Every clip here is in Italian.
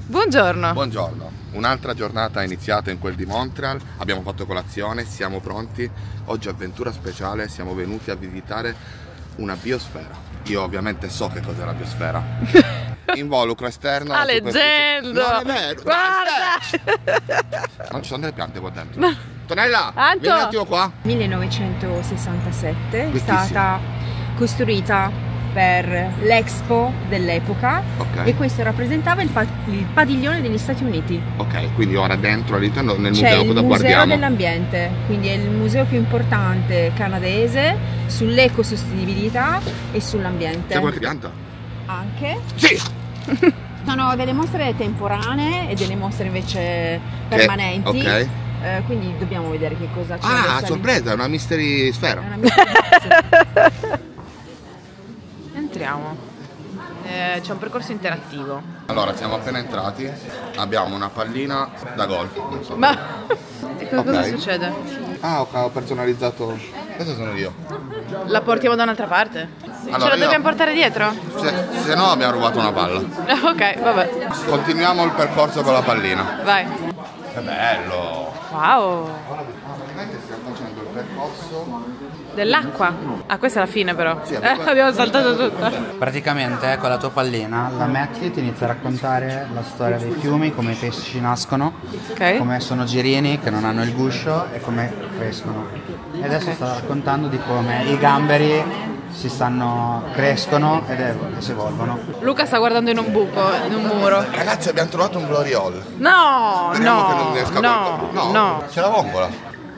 Buongiorno. Buongiorno, un'altra giornata è iniziata in quel di Montreal, abbiamo fatto colazione, siamo pronti. Oggi avventura speciale, siamo venuti a visitare una biosfera. Io ovviamente so che cos'è la biosfera. Involucro esterno. Ah, leggendo! Non è vero! Guarda! Non ci sono delle piante qua dentro. Tonella, Anto! vieni un attimo qua. 1967 è Bellissimo. stata costruita per l'Expo dell'epoca, Ok. e questo rappresentava il padiglione degli Stati Uniti. Ok, quindi ora dentro all'interno nel C'è museo il cosa Museo guardiamo? dell'Ambiente, quindi è il museo più importante canadese sull'ecosostenibilità e sull'ambiente. C'è qualche pianta? Anche. Sì! Sono delle mostre temporanee e delle mostre invece permanenti. Ok. Quindi dobbiamo vedere che cosa c'è. Ah, adesso sorpresa, è una mystery sfera. È una mia- Entriamo. C'è un percorso interattivo. Allora, siamo appena entrati, abbiamo una pallina da golf. Non so. Ma e cosa Ok. succede? Ah, ok, ho personalizzato. Questo sono io. La portiamo da un'altra parte? Allora, Ce la io- dobbiamo portare dietro? Se no abbiamo rubato una palla. Ok, vabbè. Continuiamo il percorso con la pallina. Vai. Che bello! Wow. Ora praticamente stiamo facendo il percorso. Dell'acqua? Ah, questa è la fine però. Sì, Abbiamo saltato tutto. Praticamente con la tua pallina la metti e ti inizia a raccontare la storia dei fiumi, come i pesci nascono, Ok. come sono girini che non hanno il guscio e come crescono. E adesso sta raccontando di come i gamberi crescono e si evolvono. Luca sta guardando in un buco, in un muro. Ragazzi, abbiamo trovato un glory hole. No, Speriamo che non ne no, esca no, qualcosa. no. C'è la vongola.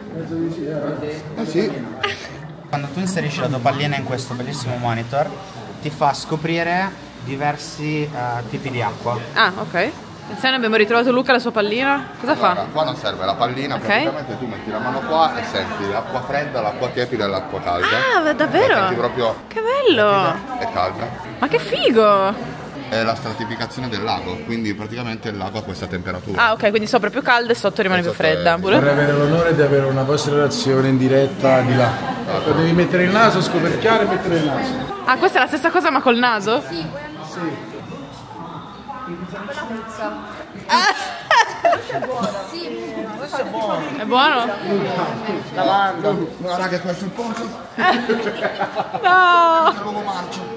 Sì. Quando tu inserisci la tua pallina in questo bellissimo monitor ti fa scoprire diversi tipi di acqua. Ah, ok. Attenzione, abbiamo ritrovato Luca la sua pallina. Cosa Allora, fa? qua non serve la pallina, Ok. praticamente tu metti la mano qua e senti l'acqua fredda, l'acqua tiepida e l'acqua calda. Ah, davvero? La senti proprio Che bello! e calda. Ma che figo! È la stratificazione del lago, quindi praticamente il lago ha questa temperatura. Ah, ok, quindi sopra è più calda e sotto rimane più Sotto è- fredda. Vorrei Pure? avere l'onore di avere una vostra relazione in diretta di là. Lo devi mettere il naso, scoperchiare e mettere il naso. Ah, questa è la stessa cosa ma col naso? È buono? Guarda che questo è il ponte, No! il nuovo marcio.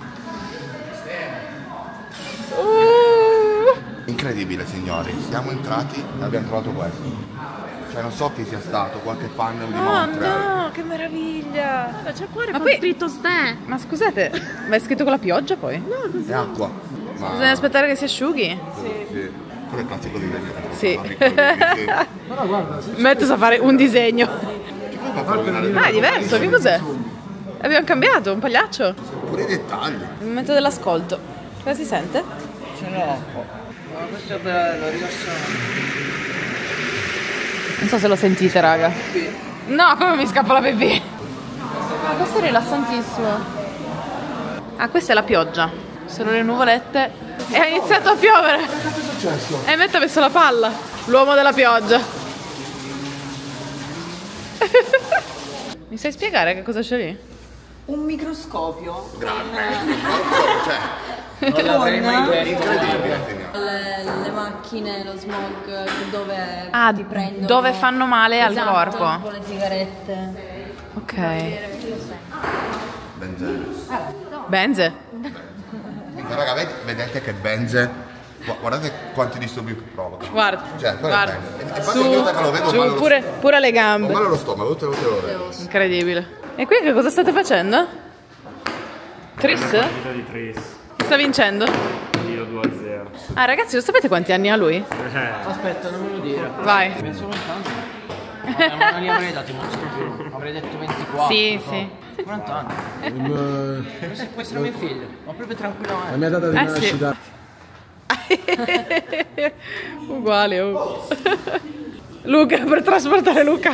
Incredibile, signori, siamo entrati e abbiamo trovato questo. Cioè non so chi sia stato, qualche fan di Oh Montreal. no, che meraviglia! C'è il cuore Ma con poi- scritto Ste. Ma scusate, ma è scritto con la pioggia poi? È acqua. Ma... Bisogna aspettare che si asciughi? Sì. Quello è il classico disegno. Sì. Però guarda, se Metto a fare un disegno. Ci puoi far vedere Ah, è diverso, che cos'è? Abbiamo cambiato, un pagliaccio? pure i dettagli. Il momento dell'ascolto. Cosa si sente? Questo è bello, rilassante. Non so se lo sentite, raga. No, come mi scappa la pipì? Ah, questo è rilassantissimo. Ah, questa è la pioggia. Sono le nuvolette. E ha iniziato a piovere. cosa è successo? E Matt ha messo la palla. L'uomo della pioggia. Mi sai spiegare che cosa c'è lì? Un microscopio Cioè, Non l'avrei mai detto. incredibile, signore. le macchine, lo smog, dove Ah, ti prendono, dove fanno male al esatto, corpo. con le sigarette. Ok. Benzene. Benze. Raga, vedete che benze. Guardate quanti disturbi provoca. Guarda. Cioè, quello Guarda. è benze. E infatti ogni volta che lo vedo Giù, male pure le ho gambe. male allo stomaco, tutte le volte lo vedo. Incredibile. E qui che cosa state facendo? Tris? Partita di Tris, Sta vincendo? io 2-0. Ah, ragazzi, lo sapete quanti anni ha lui? Aspetta, non me lo dire. Vai. Penso lontano. Non li avrei dati molto più. Avrei detto 24. Sì, so. sì. 40 anni. Può essere mio figlio. Ma proprio La tranquillamente. mia data di Eh sì. nascita. Uguale, oh. Luca, per trasportare Luca.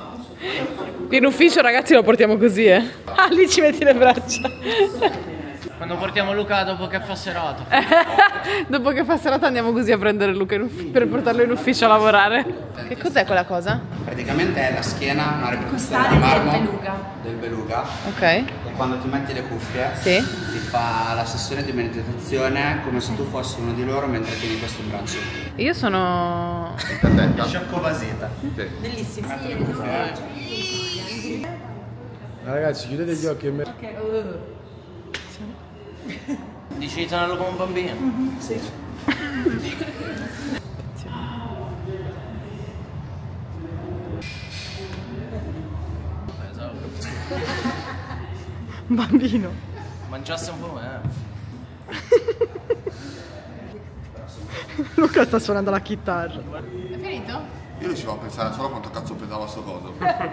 Qui in ufficio, ragazzi, lo portiamo così, eh. Ah, lì ci metti le braccia. Quando portiamo Luca dopo che fa serata. Dopo che fa serata andiamo così a prendere Luca per portarlo in ufficio a lavorare. Che cos'è quella cosa? Praticamente è la schiena, una riproduzione di Del marmo beluga. del beluga. Ok. E quando ti metti le cuffie Sì. ti fa la sessione di meditazione come se tu fossi uno di loro mentre tieni questo in braccio. Io sono... Intendetta? Sciocco Vasita. Sì. Bellissimo. Ragazzi, chiudete gli occhi e me. Dici di tenerlo come un bambino? Sì. Bambino. Mangiasse un po' me. Luca sta suonando la chitarra. È finito? Io riuscivo a pensare solo quanto cazzo pesava sto coso.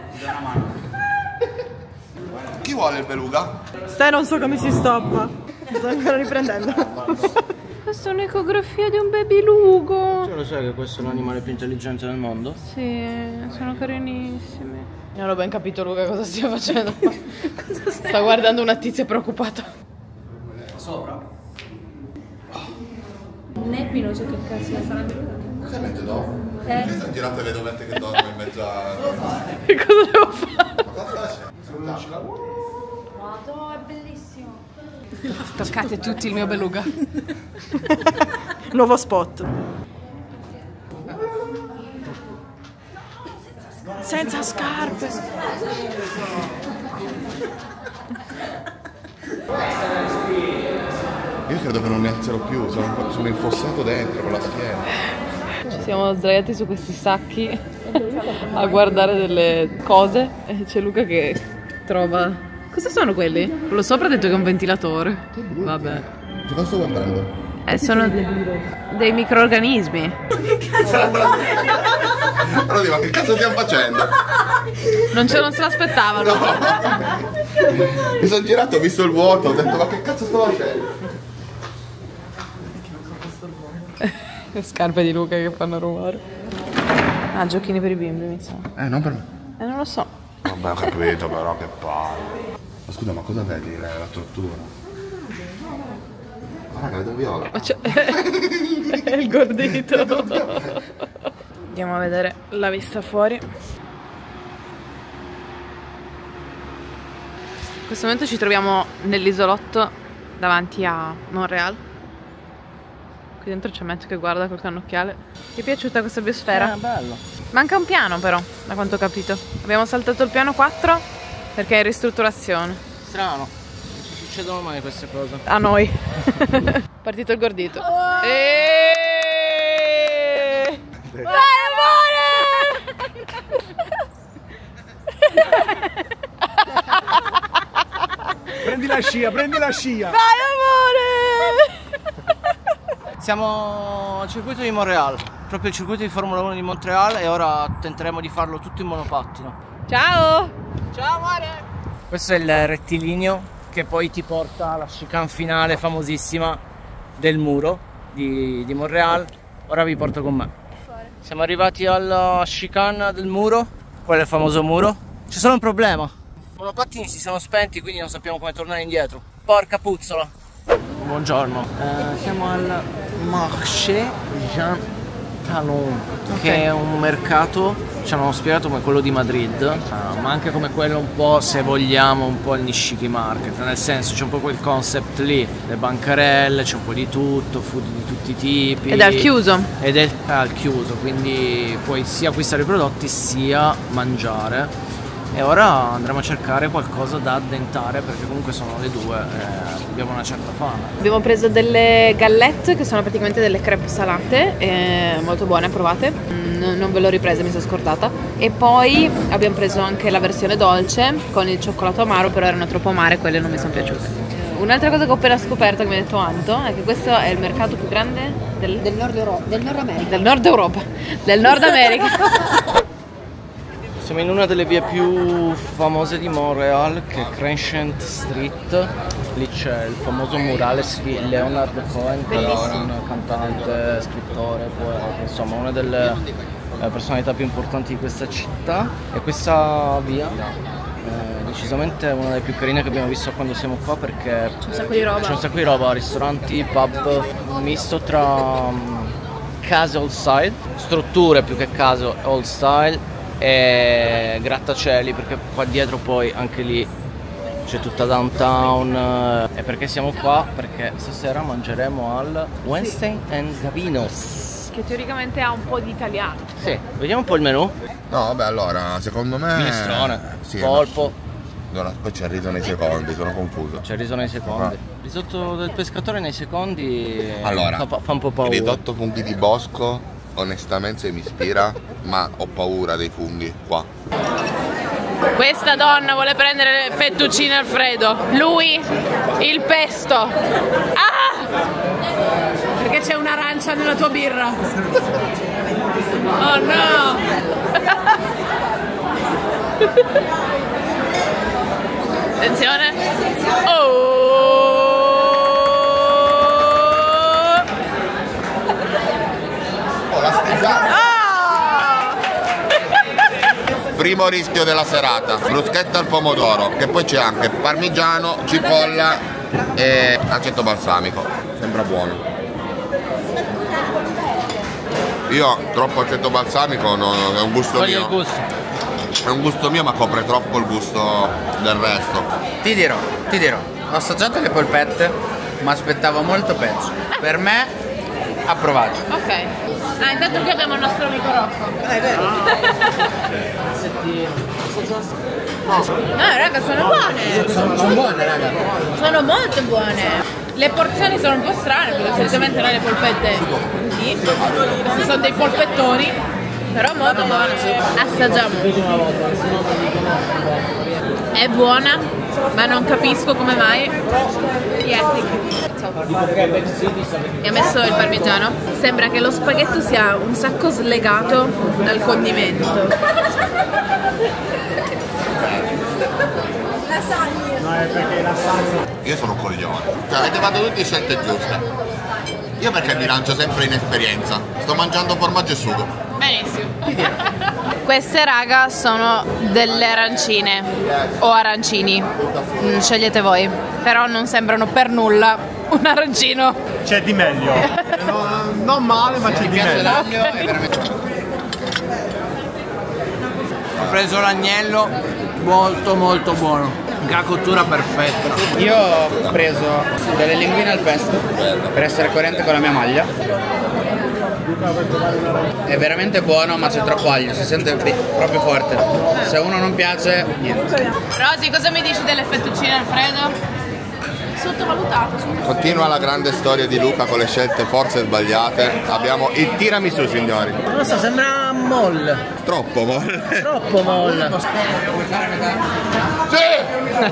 Chi vuole il beluga? Stai, non so come si stoppa. Mi sto ancora riprendendo. Questa è un'ecografia di un babylugo. Tu lo sai che questo è l'animale più intelligente del mondo? Sì, sono carinissimi. Non ho ben capito Luca cosa stia facendo. Sta guardando una tizia preoccupata. Sopra? Neppi non so che cazzo sarebbe. Cosa mette dopo? Mi sta girando le dovette che dormo in mezzo a... Che cosa devo fare? Guarda, è bellissimo. Toccate tutti il mio beluga. Nuovo spot. Senza scarpe. Io credo che non ne alzerò più, sono infossato dentro con la schiena. Ci siamo sdraiati su questi sacchi a guardare delle cose e c'è Luca che trova... Cosa sono quelli? Quello sopra ha detto che è un ventilatore. Vabbè. Che cosa sto guardando? Sono dei microrganismi. Però dico, ma che cazzo stiamo facendo? Non se l'aspettavano. No. Mi sono girato, ho visto il vuoto, ho detto ma che cazzo sto facendo? Le scarpe di Luca che fanno rumore. Ah, giochini per i bimbi, mi sa. Non per me. Non lo so. Vabbè, ho capito però, che palle. Ma scusa, ma cosa vedi la tortura? Raga, vedo un viola. È il gordito. Andiamo a vedere la vista fuori. In questo momento ci troviamo nell'isolotto davanti a Montreal. Qui dentro c'è Matt che guarda col cannocchiale. Ti è piaciuta questa biosfera? Bello. Manca un piano però, da quanto ho capito. Abbiamo saltato il piano 4 perché è in ristrutturazione. Strano. Non ci succedono mai queste cose. A noi. Partito il gordito. Vai amore! Prendi la scia, prendi la scia! Vai amore! Siamo al circuito di Montreal, proprio il circuito di Formula 1 di Montreal, e ora tenteremo di farlo tutto in monopattino. Ciao! Ciao amore! Questo è il rettilineo che poi ti porta alla chicane finale famosissima del muro di Montreal. Ora vi porto con me. Siamo arrivati alla chicane del muro, quello è il famoso muro. C'è solo un problema: i monopattini si sono spenti, quindi non sappiamo come tornare indietro. Porca puzzola! Buongiorno, siamo al Marché Jean Talon, che è un mercato, ci hanno spiegato come quello di Madrid, ma anche come quello un po', se vogliamo, un po' il Nishiki Market, nel senso c'è un po' quel concept lì, le bancarelle, c'è un po' di tutto, food di tutti i tipi. Ed è al chiuso. Ed è al chiuso, quindi puoi sia acquistare i prodotti sia mangiare. E ora andremo a cercare qualcosa da addentare, perché comunque sono le 2 e abbiamo una certa fame. Abbiamo preso delle gallette che sono praticamente delle crepe salate, molto buone, provate. Non ve l'ho ripresa, mi sono scordata. E poi abbiamo preso anche la versione dolce con il cioccolato amaro, però erano troppo amare, quelle non mi sono piaciute. Un'altra cosa che ho appena scoperto, che mi ha detto Anto, è che questo è il mercato più grande del Nord Europa. Del Nord Europa. Del Nord America. Siamo in una delle vie più famose di Montreal, che è Crescent Street. Lì c'è il famoso murale di Leonard Cohen, che è un cantante, scrittore, poeta, insomma una delle personalità più importanti di questa città. E questa via di decisamente una delle più carine che abbiamo visto quando siamo qua, perché C'è un sacco di roba. c'è un sacco di roba, ristoranti, pub, un misto tra case old style, strutture più che case old style, e grattacieli, perché qua dietro poi anche lì c'è tutta downtown. E perché siamo qua? Perché stasera mangeremo al Wednesday and Gavinos, Che teoricamente ha un po' di italiano. sì. Vediamo un po' il menù. No, vabbè, allora, secondo me... Minestrone, Sì, polpo, no, poi c'è il riso nei secondi, sono confuso. c'è il riso nei secondi. Risotto del pescatore nei secondi Allora, fa un po' paura. il risotto funghi di bosco, onestamente mi ispira, ma ho paura dei funghi qua. Questa donna vuole prendere le fettuccine Alfredo. Lui il pesto. Ah! Perché c'è un'arancia nella tua birra. Oh no! Attenzione. Oh! Oh, la stigata! Ah! Primo rischio della serata, bruschetta al pomodoro, che poi c'è anche parmigiano, cipolla e aceto balsamico. Sembra buono. Io troppo aceto balsamico è un gusto Togli il mio. gusto. È un gusto mio, ma copre troppo il gusto del resto. Ti dirò, ho assaggiato le polpette, ma aspettavo molto peggio. Per me, approvato. Ok. Ah, intanto qui abbiamo il nostro amico Rocco. È vero. Raga, sono buone. Sono buone, raga. Sono molto buone. Le porzioni sono un po' strane, perché solitamente noi le polpette così. Sono dei polpettoni, però molto buone. Assaggiamo. È buona, ma non capisco come mai. Mi ha messo il parmigiano. Sembra che lo spaghetto sia un sacco slegato dal condimento. Io sono un coglione. Cioè, avete fatto tutte scelte giuste. Io perché mi lancio sempre in esperienza. Sto mangiando formaggio e sugo. Benissimo. Queste raga sono delle arancine o arancini, scegliete voi, però non sembrano per nulla un arancino. C'è di meglio. Non male, ma c'è di meglio. Ho preso l'agnello, molto molto buono, una cottura perfetta. Io ho preso delle linguine al pesto per essere coerente con la mia maglia. È veramente buono, ma c'è troppo aglio, si sente proprio forte. Se a uno non piace, niente. Rosy, cosa mi dici delle fettuccine Alfredo? Sottovalutato. Continua la grande storia di Luca con le scelte forse sbagliate. Abbiamo il tiramisù, signori. Non lo so, sembra molle. Troppo molle. Troppo molle. Sì!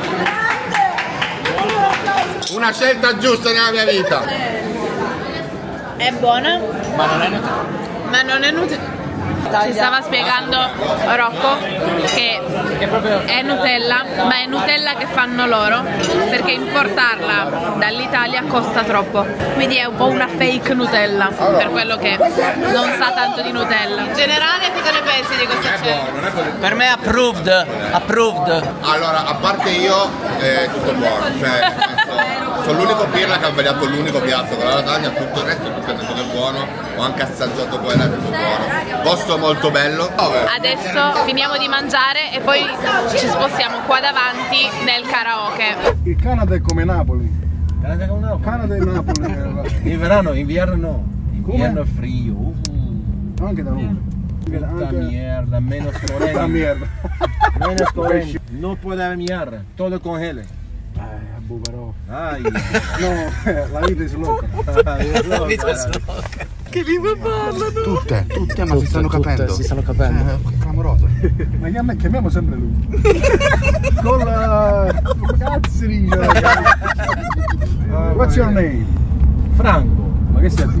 Una scelta giusta nella mia vita. È buona, Ma non è Nutella. ma non è Nutella. Ci stava spiegando Rocco che è Nutella, ma è Nutella che fanno loro, perché importarla dall'Italia costa troppo. Quindi è un po' una fake Nutella, per quello che non sa tanto di Nutella. In generale, cosa ne pensi di questa scelta? Per me approved. Approved. Allora, a parte io, è tutto buono. Cioè, sono l'unico pirla che ha sbagliato l'unico piatto con la lasagna, tutto il resto tutto è buono. Ho anche assaggiato quella, è tutto buono. Posto molto bello. Adesso finiamo di mangiare e poi ci spostiamo qua davanti nel karaoke. Il Canada è come Napoli. Canada è Napoli. In verano, inverno no. Inverno è frio. Anche da noi. Puta mierda, menos 40. Puta mierda. Menos 40. No puede haber mierda. Todo congela. Abbo però. Ay. No, la vita è loca. La vita è loca. Che lingua parlano? Tutte, ma si stanno capendo. Si stanno capendo. È clamoroso. Ma chiamiamo sempre lui. Con la... come cazzo dice? What's your name? Franco. Ma che stai?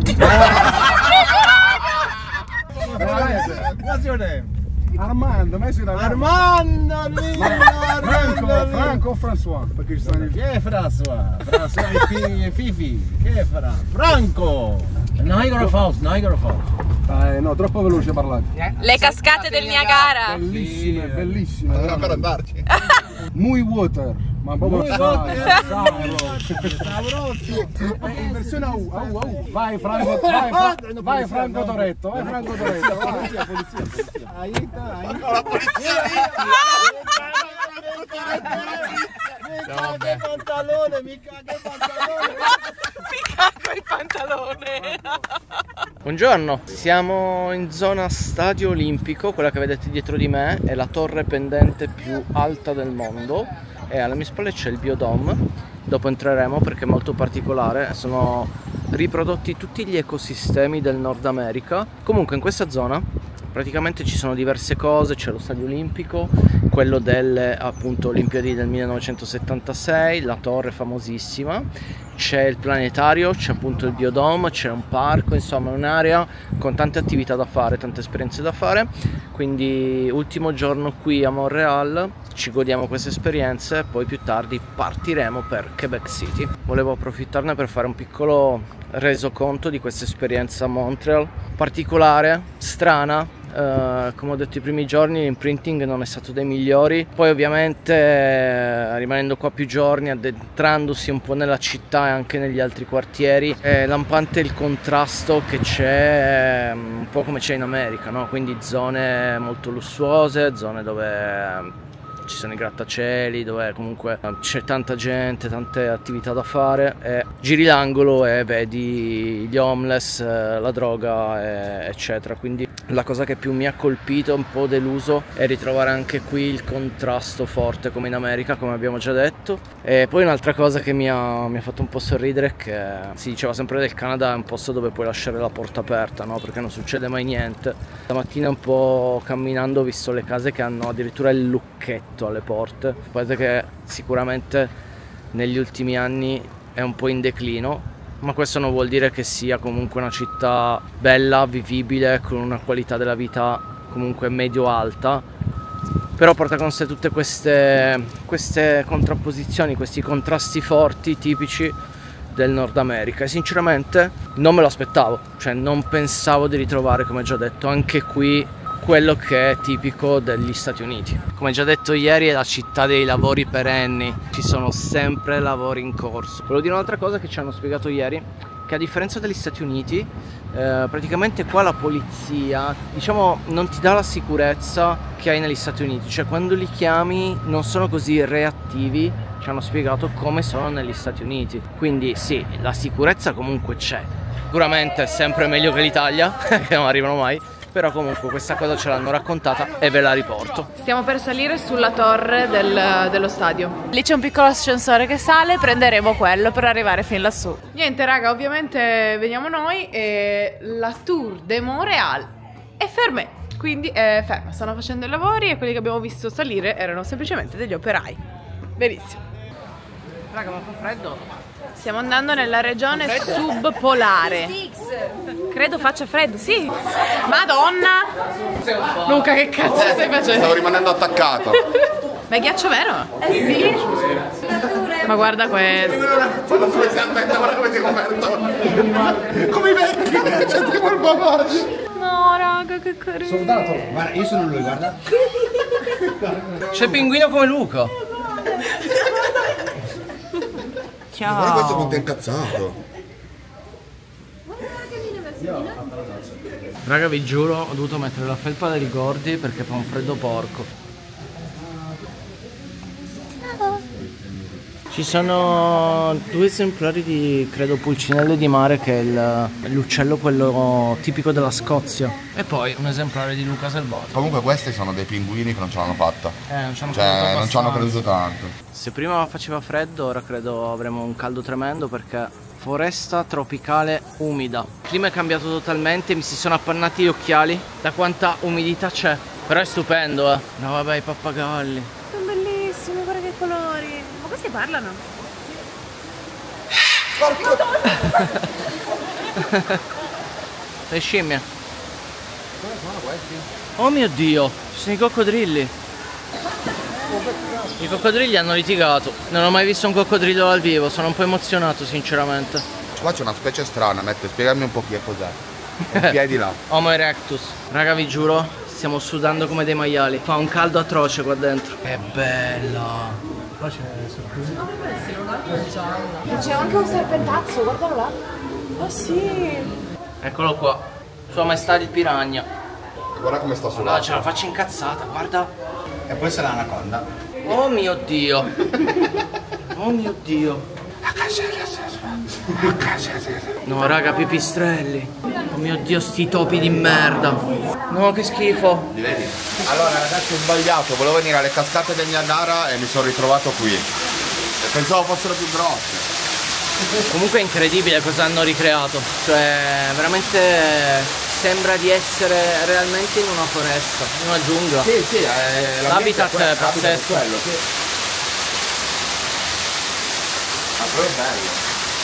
What's your name? Armando, ma sei da Armando, Franco o François? Perché ci stanno Che è François? François e Fifi. Che è Franco. Niagara Falls, Niagara Falls. No, troppo veloce parlate. Le cascate del Niagara. Bellissime, bellissime. Dobbiamo ancora andarci. Muy water, ma proprio saboroso. In versione au. Vai Franco, vai Franco Toretto, vai Franco Toretto. Polizia. Aiuta. La polizia lì! Che pantalone, mi caga il pantalone. Buongiorno, siamo in zona Stadio Olimpico, quella che vedete dietro di me è la torre pendente più alta del mondo e alle mie spalle c'è il Biodome. Dopo entreremo perché è molto particolare, sono riprodotti tutti gli ecosistemi del Nord America. Comunque in questa zona praticamente ci sono diverse cose, c'è lo Stadio Olimpico, quello delle appunto Olimpiadi del 1976, la torre famosissima, c'è il planetario, c'è appunto il Biodome, c'è un parco, insomma un'area con tante attività da fare, tante esperienze da fare. Quindi ultimo giorno qui a Montreal, ci godiamo queste esperienze, poi più tardi partiremo per Quebec City. Volevo approfittarne per fare un piccolo resoconto di questa esperienza a Montreal, particolare, strana. Come ho detto i primi giorni l'imprinting non è stato dei migliori, poi ovviamente rimanendo qua più giorni, addentrandosi un po' nella città e anche negli altri quartieri, è lampante il contrasto che c'è, un po' come c'è in America, no? Quindi zone molto lussuose, zone dove ci sono i grattacieli, dove comunque c'è tanta gente, tante attività da fare, e giri l'angolo e vedi gli homeless, la droga, eccetera. Quindi la cosa che più mi ha colpito, un po' deluso, è ritrovare anche qui il contrasto forte come in America, come abbiamo già detto. E poi un'altra cosa che mi ha fatto un po' sorridere è che si diceva sempre del Canada è un posto dove puoi lasciare la porta aperta, no? Perché non succede mai niente. Stamattina un po' camminando ho visto le case che hanno addirittura il lucchetto alle porte. Vedete che sicuramente negli ultimi anni è un po' in declino, ma questo non vuol dire che sia comunque una città bella, vivibile, con una qualità della vita comunque medio-alta. Però porta con sé tutte queste contrapposizioni, questi contrasti forti tipici del Nord America, e sinceramente non me lo aspettavo, cioè non pensavo di ritrovare, come già detto, anche qui quello che è tipico degli Stati Uniti. Come già detto ieri, è la città dei lavori perenni, ci sono sempre lavori in corso. Volevo dire un'altra cosa che ci hanno spiegato ieri, che a differenza degli Stati Uniti, praticamente qua la polizia, diciamo, non ti dà la sicurezza che hai negli Stati Uniti, cioè quando li chiami non sono così reattivi, ci hanno spiegato come sono negli Stati Uniti. Quindi sì, la sicurezza comunque c'è, sicuramente è sempre meglio che l'Italia, che non arrivano mai. Però comunque questa cosa ce l'hanno raccontata e ve la riporto. Stiamo per salire sulla torre dello stadio. Lì c'è un piccolo ascensore che sale, prenderemo quello per arrivare fin lassù. Niente raga, ovviamente veniamo noi e la Tour de Montréal è ferma. Quindi è ferma, stanno facendo i lavori e quelli che abbiamo visto salire erano semplicemente degli operai. Benissimo. Raga, ma fa freddo? Stiamo andando nella regione subpolare. Credo faccia freddo, sì. Madonna! Luca, che cazzo stai facendo? Stavo rimanendo attaccato. Ma è ghiaccio vero? Sì. Ma guarda questo. Guarda come si aspetta, guarda come si è coperto. Come i vecchi, c'è tipo il bavaglio. No, raga, che carino. Soldato, guarda, io sono lui, guarda. C'è il pinguino come Luca. Ciao. Guarda questo quanto è incazzato. Raga, vi giuro, ho dovuto mettere la felpa dei ricordi perché fa un freddo porco. Ci sono due esemplari di, credo, pulcinelle di mare, che è l'uccello quello tipico della Scozia. E poi un esemplare di Luca selvaggio. Comunque questi sono dei pinguini che non ce l'hanno fatta. Non ci hanno non ci hanno creduto tanto. Se prima faceva freddo, ora credo avremo un caldo tremendo perché foresta tropicale umida. Il clima è cambiato totalmente, mi si sono appannati gli occhiali da quanta umidità c'è. Però è stupendo, eh. No vabbè, i pappagalli. Sono bellissimi, guarda che colori. Ma questi parlano? Le scimmie. Oh mio Dio, ci sono i coccodrilli. I coccodrilli hanno litigato. Non ho mai visto un coccodrillo dal vivo, sono un po' emozionato sinceramente. Qua c'è una specie strana, spiegami un po' chi è cos'è. I piedi là. Homo erectus. Raga, vi giuro, stiamo sudando come dei maiali. Fa un caldo atroce qua dentro. È bella. Qua c'è C'è anche un serpentazzo, guardalo là. Oh sì. Eccolo qua. Sua maestà il piranha. Guarda come sta No, ce la faccio incazzata, guarda. E poi c'è l'anaconda. Oh mio Dio. Oh mio Dio. No raga, pipistrelli. Oh mio Dio, sti topi di merda. No, che schifo. Li vedi? Allora ragazzi, ho sbagliato, volevo venire alle cascate del Niagara e mi sono ritrovato qui. E pensavo fossero più grosse. Comunque è incredibile cosa hanno ricreato. Cioè, veramente sembra di essere realmente in una foresta, in una giungla. Sì, l'habitat è pazzesco. Ma però è bello.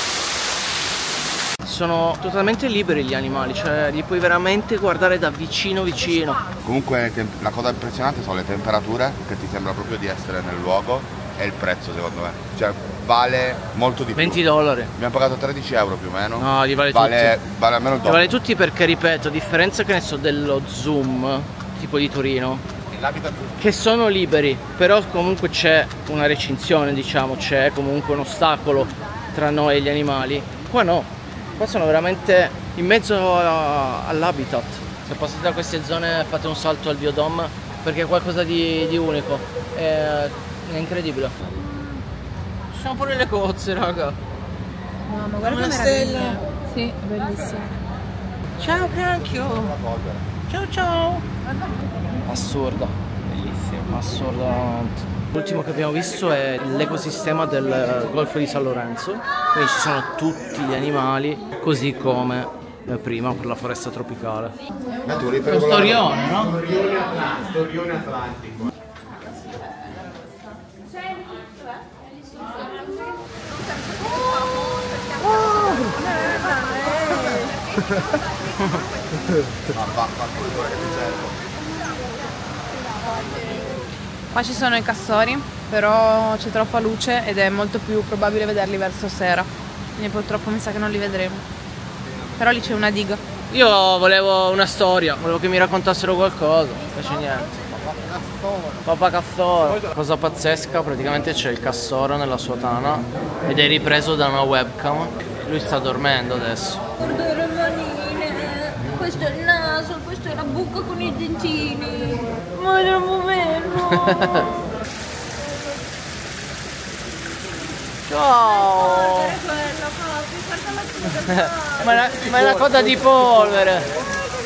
Sono totalmente liberi gli animali, cioè li puoi veramente guardare da vicino vicino. Comunque la cosa impressionante sono le temperature, che ti sembra proprio di essere nel luogo, e il prezzo secondo me. Cioè vale molto di più. $20. Abbiamo pagato 13 euro più o meno. No, li vale tutti. Vale almeno il doppio. Li vale tutti perché, ripeto, a differenza che ne so dello Zoom, tipo di Torino, che sono liberi, però comunque c'è una recinzione, diciamo, c'è comunque un ostacolo tra noi e gli animali. Qua no. Qua sono veramente in mezzo all'habitat. Se passate da queste zone fate un salto al Biodome perché è qualcosa di unico. È incredibile. Ci sono pure le cozze, raga. No, ma guarda una che stella. Sì, bellissimo. Ciao granchio. Ciao ciao. Assurda. Bellissimo. Assurda. L'ultimo che abbiamo visto è l'ecosistema del Golfo di San Lorenzo, quindi ci sono tutti gli animali, così come prima per la foresta tropicale. Lo storione, no? Storione atlantico. Qua ci sono i castori, però c'è troppa luce ed è molto più probabile vederli verso sera. Quindi purtroppo mi sa che non li vedremo. Però lì c'è una diga. Io volevo una storia, volevo che mi raccontassero qualcosa, invece niente. Papà Cafforo. Cosa pazzesca, praticamente c'è il Cassoro nella sua tana ed è ripreso da una webcam. Lui sta dormendo adesso. Guarda le manine, questo è il naso, questa è la bocca con i dentini. Ma è troppo bello. Ciao! Ma è una coda di polvere!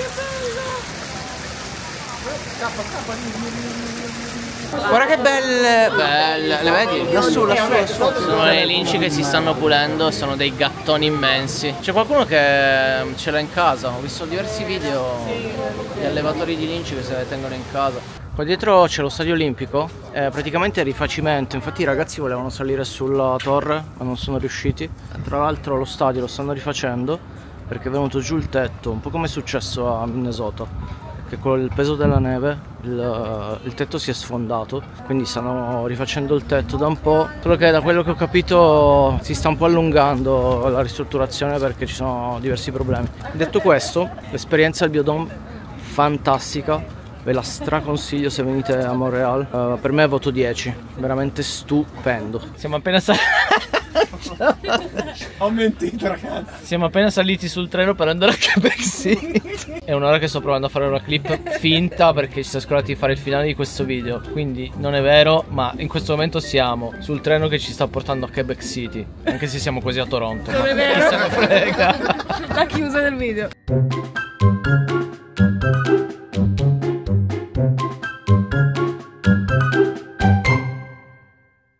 Guarda che belle! Belle! Le vedi? Lassù, lassù, lassù! Sono le linci che si stanno pulendo, sono dei gattoni immensi. C'è qualcuno che ce l'ha in casa, ho visto diversi video di allevatori di linci che se le tengono in casa. Qua dietro c'è lo stadio olimpico, è praticamente rifacimento, infatti i ragazzi volevano salire sulla torre ma non sono riusciti. Tra l'altro lo stadio lo stanno rifacendo perché è venuto giù il tetto, un po' come è successo a Minnesota, che con il peso della neve il tetto si è sfondato, quindi stanno rifacendo il tetto da un po', solo che da quello che ho capito si sta un po' allungando la ristrutturazione perché ci sono diversi problemi. Detto questo, l'esperienza al Biodome fantastica. Ve la straconsiglio se venite a Montreal. Per me voto 10, veramente stupendo. Siamo appena Ho mentito ragazzi. Siamo appena saliti sul treno per andare a Quebec City. È un'ora che sto provando a fare una clip finta perché ci siamo scordati di fare il finale di questo video. Quindi non è vero, ma in questo momento siamo sul treno che ci sta portando a Quebec City. Anche se siamo quasi a Toronto. Non è vero. La chiusa del video.